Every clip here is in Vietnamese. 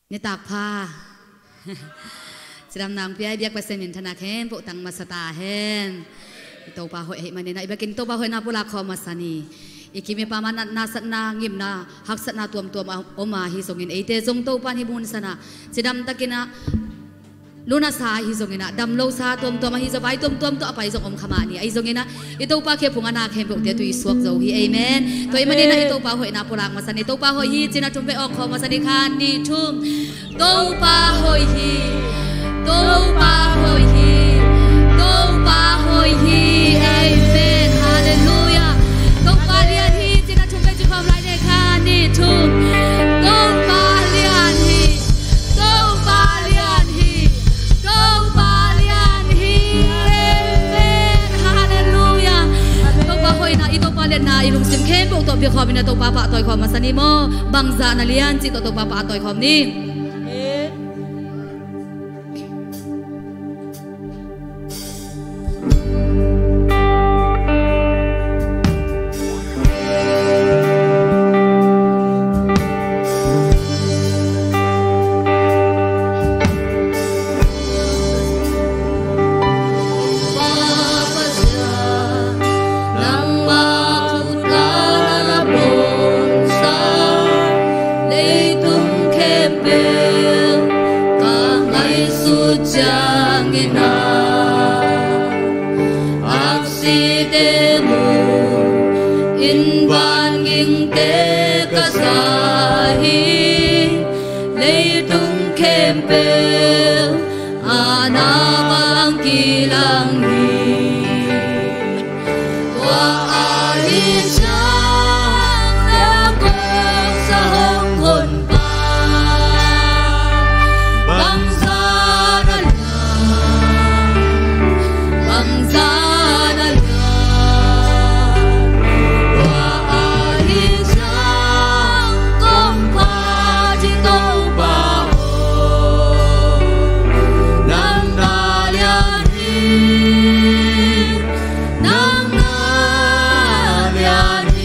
นี่ตากผ้าจะดำนางพี่ไอเบียกไปเซมินธนาแค้นปุตังมาสตาแฮนโตปาหอยมันนี่นะอีบักินโตปาหอยนาปุลาคอมาสานีอีกิมีปามันนาสัตนางิมนาหักสัตนาตัวมาอมาฮิสงินเอเตจงโตปานฮิบุนสนะจะดำตะกินะลูนาสาฮิสงินะดำโลซาตัวมาฮิสบายตัวตัวapa isong om khama ni ai song ina ito pa ke phunga na khem pok te tu iswak zo hi amen to i mani na ito pa hoi na pulang masani to pa hoi hi china tumbe ok kho masani khan ni thum to pa hoi hi to pa hoi hi to pa hoi hi amen hallelujah to pa lian hi china tumbe chu khom lai de khan ni thum to pa lian hi to pa lian hi to pa na ito palit na ilung sim khen bo to bi khom na to papa toy khom masani mo bangza na lian chi to papa toy khom ni Nang na lian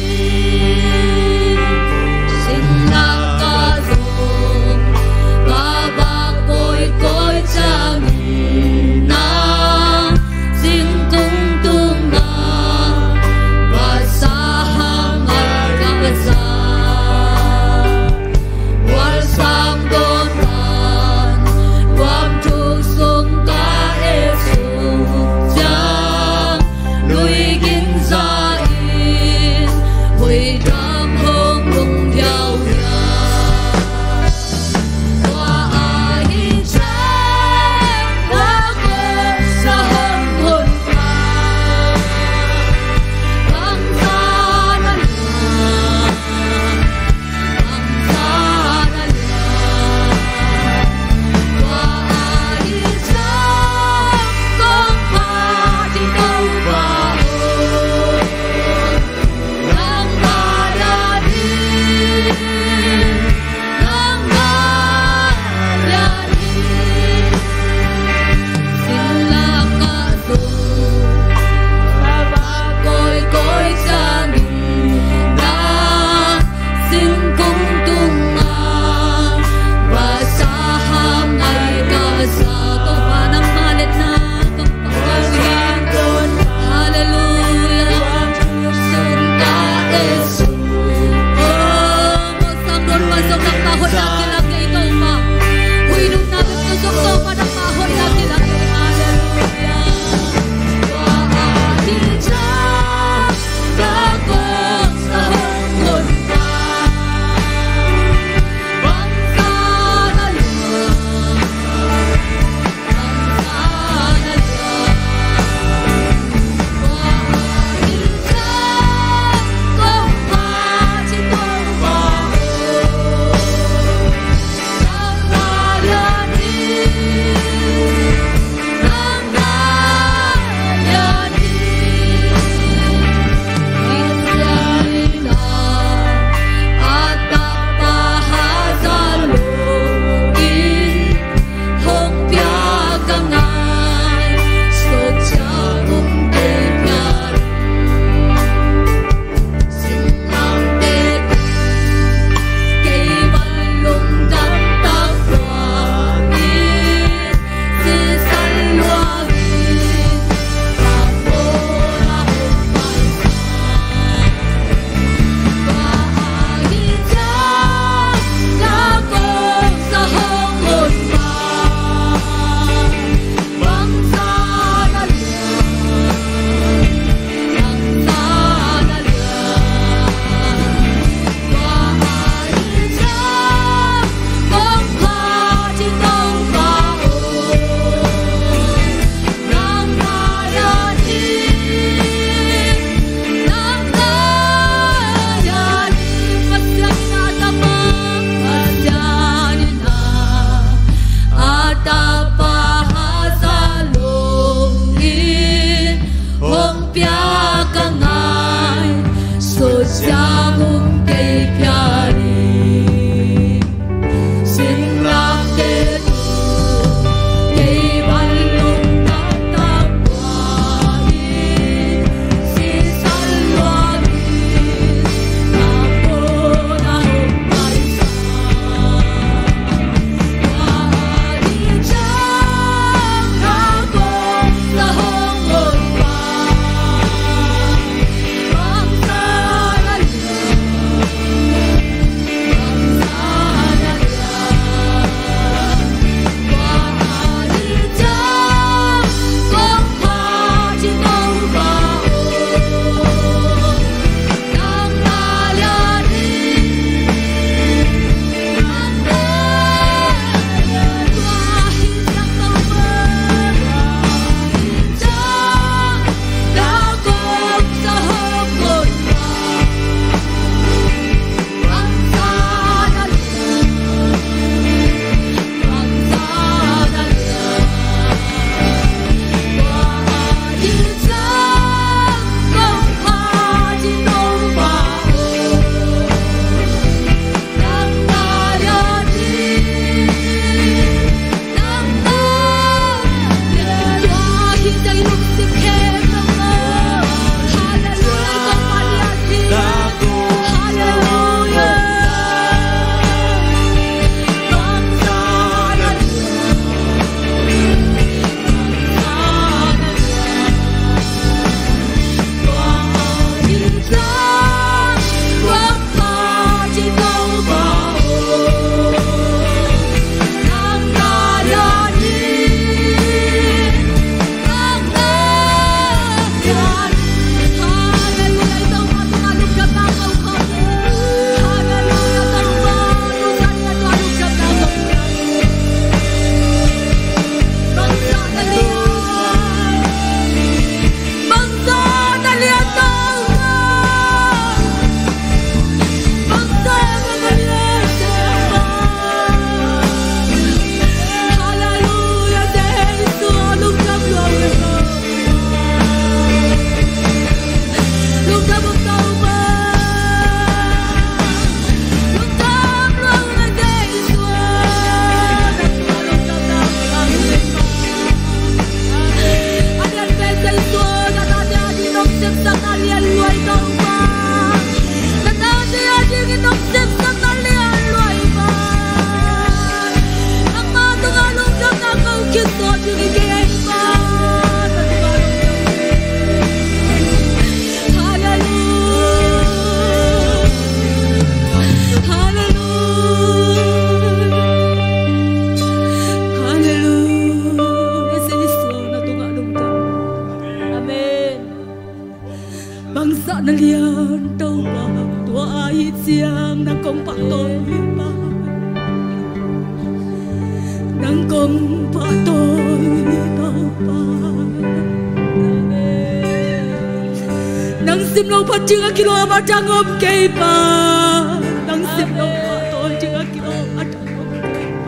Jangom keipa nang sipno patol jinga kilo adangom keipa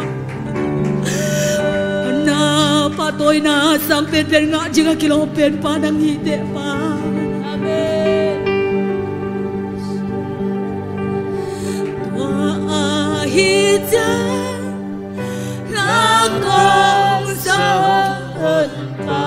na patoy na sampai pen nga jinga kilo pen pa nang hide pa amen tua hija langkong sahun pa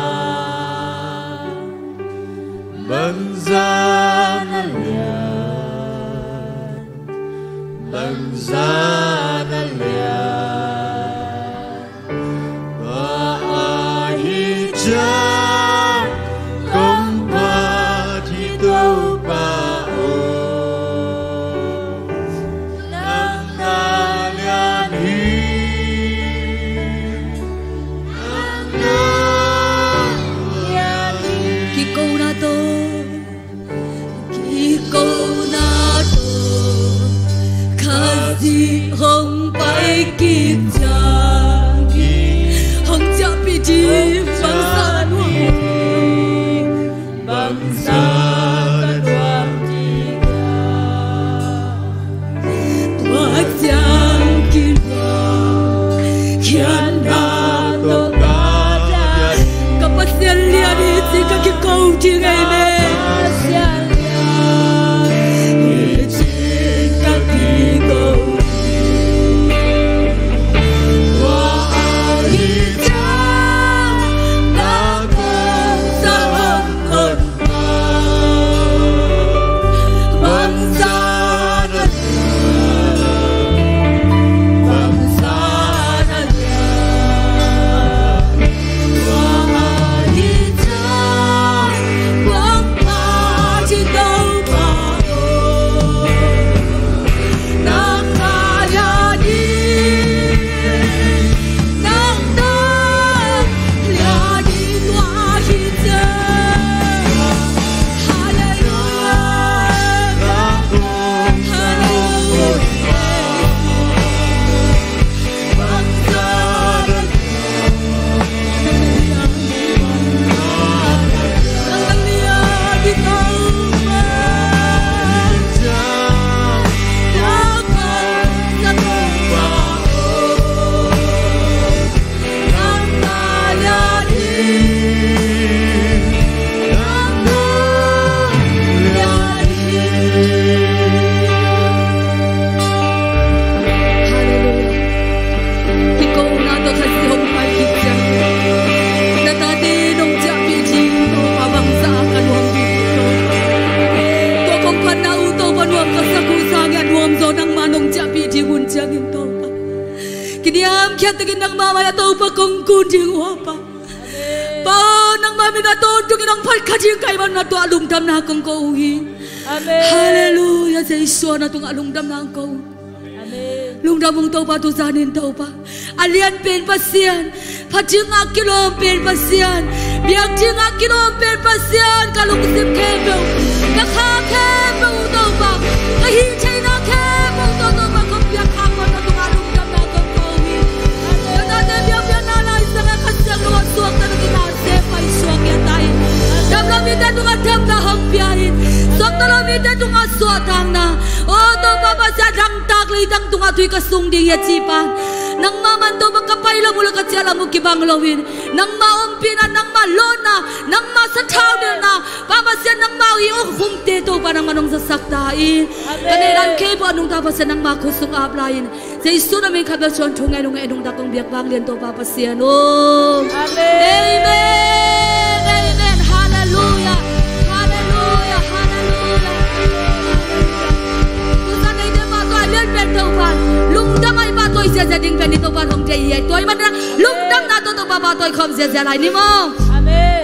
Kiniam kiat ginang mama ya tau pa kong kunding wapa. Pa nang mami na to ginang pal kajing kay man na to alungdam na kong kauhi. Amen. Hallelujah sa Yesus na tong alungdam na kong. Amen. lung da mung to pa tu zanin to pa alian pen pasian phaching akilom pen pasian biak jing akilom pen pasian kalung sim kebo ka kha kebo to pa ka hi china kebo to pa ko biak kha ko to ka lung da na ko ko hi na de biak biak na lai sa ka chang lo suak ta ki na se pai suak ya tai dam la mi ta tu ka dam da hom piain sok ta la mi ta tu ka so tang na o to pa pa sa dang tak li dang tu ka tui ka sung ding ya chi pa nang maman to magkapay la mula ka siya mo kibang lawin nang maumpinan nang malona nang masataw na pamasyan nang mauhiok humte to pa nang manong sasaktain kanilang kebo anong tapasan nang makusong aplayin sa iso namin kabasyon tungay nung enong dakong biyak banglian to papasyan oh amen amen hallelujah hallelujah hallelujah kusa na ide mato alian bento pan lungdam ay toy siya ding ganito ba hong jay toy man na lungdam na to baba toy khom siya lai ni mo amen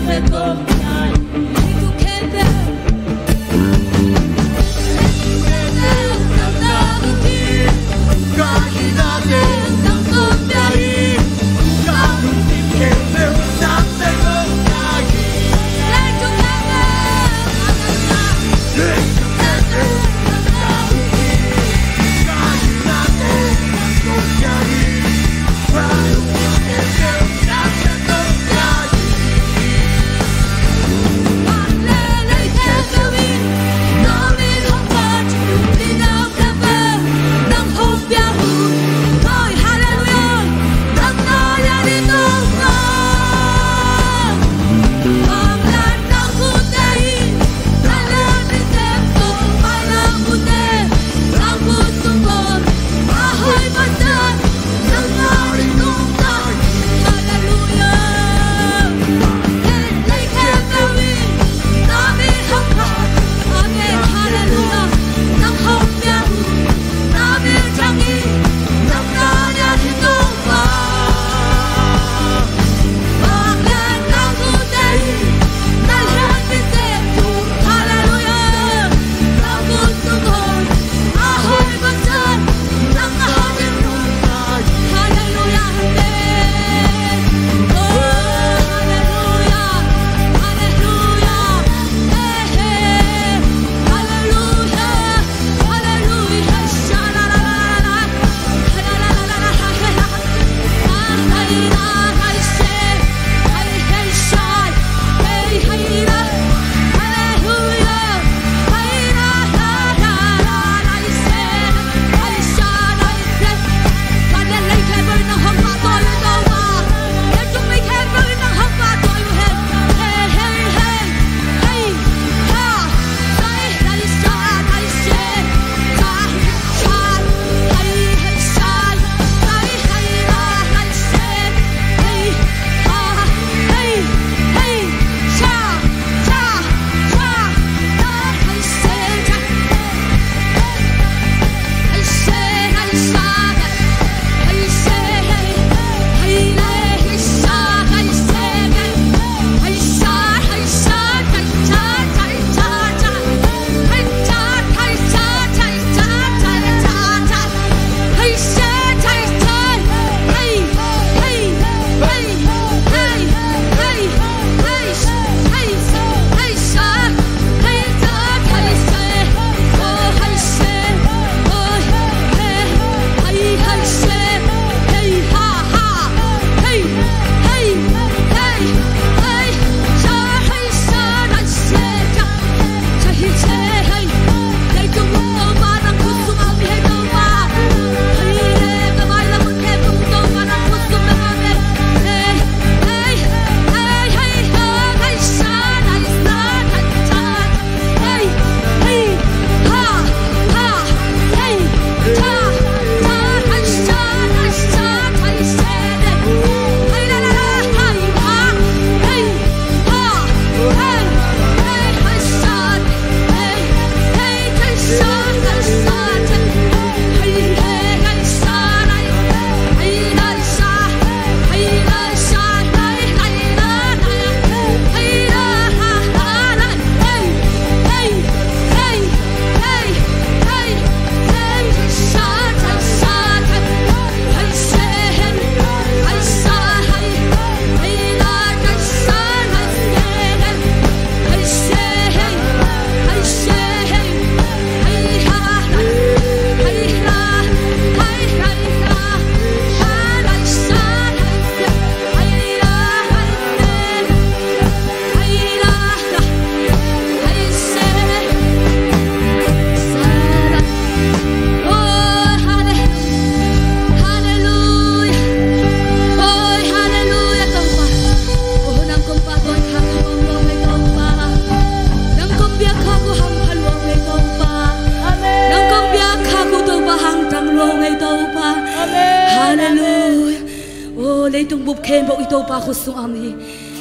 leitung bup ken bo ito pa ko suami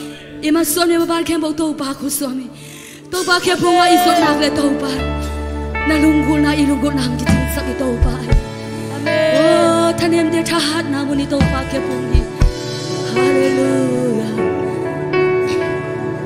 ima suami babar ken bo to pa ko suami to pa ke punga isot na le to pa nalunggul na ilunggul na gitin sa ito pa oh tanem de tahat na mo ni to pa ke pungi hallelujah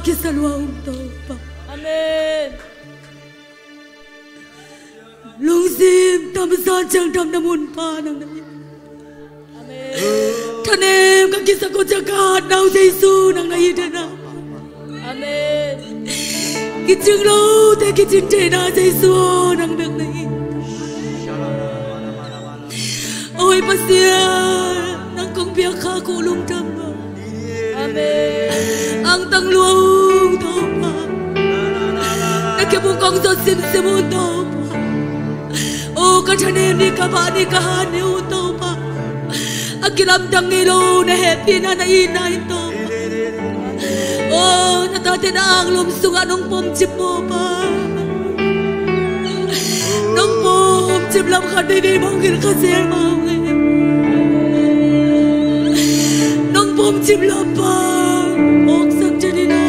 kisah luang topa. Amen. Lung sim tam sanjang tam namun panang nai. Amen. Tanem ka kisah ko jagat nau Yesu nang nai dana. Amen. Kijing lo te kijing te na Yesu nang bek nai. Oi pasien nang kong biak ka ko lung tam. Amen. Ang tang luang topa. Nakibukong sa simsimun topa. O katanim ni kabani kahani topa. Akiram dang ilo na happy na nainay topa. O natate na ang lumsung anong pumchip mo pa. Nung pumchip lang ka baby mongil kasi mongil. Nung pumchip lang pa. Oksak jadi na.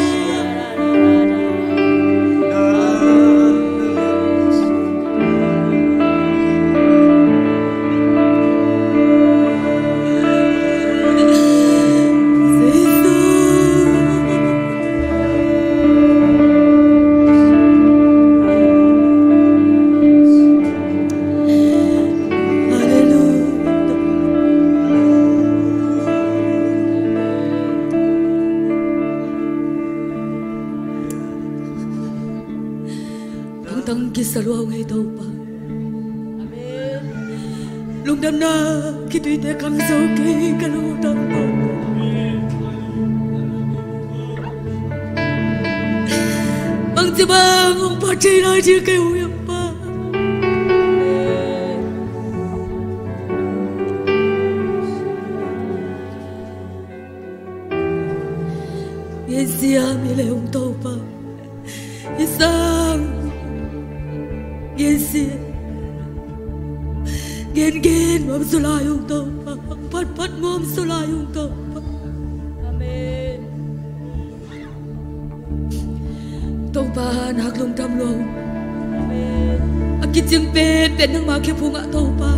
Kisah luang ay topa. Amen. Lungdam na kito'y tekang soki kalutang topa. Ang tibang ang pati na di kayo yung pa. Yan siya milayong topa. Isang Yesi, gen mom sulayong topa, pat mom sulayong topa. Amen. Topa naglong damlong. Amen. Akit yung pen ng makipunga topa.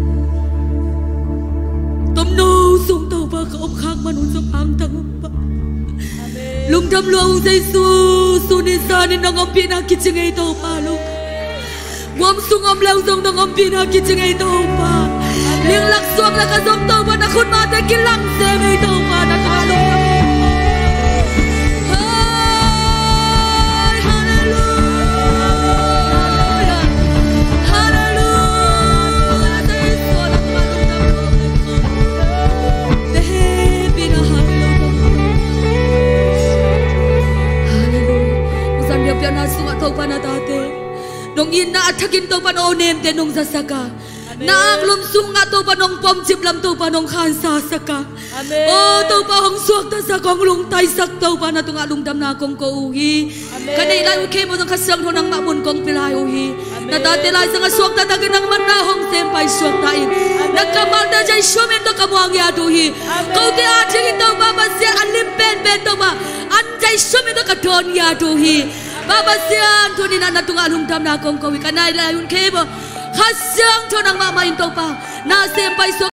Tomno sung topa kaumkang manunsok ang tangumpa. Amen. Lung damlong sa Isus, sunisanin ng ang pinakitsingay topa lung. Wam sungam lang song nang ampina kijing topa. Ling laksuang nakasong topa na kun mata kilang semi topa na kalong. Hallelujah, hallelujah. Hallelujah. Usan dia pian nasung topa na tate. Nung ina atakin to pa noon nende nung sasaka. Naaglom sunga to pa nung pomchiplam to pa nung kansa saka. Amen. O to pa hong suwakta sa kong lungtay sak to pa na tunga lungdam na kong kauhi. Kanay lang uke mo ng kasang ho ng mamun kong pilayuhi. Natatilay sa nga suwakta tagin ng manahong sempay suwaktain. Nagkamalda jay syumin to kamuang yaduhi. Kau ti ating ito babasya alimpen bento ba. Anjay syumin to kadon yaduhi. Baba siang to ni na tunga lungdam na kong kawi kanay layun kebo. Kasyang to ng mamayin to pa. Na sempay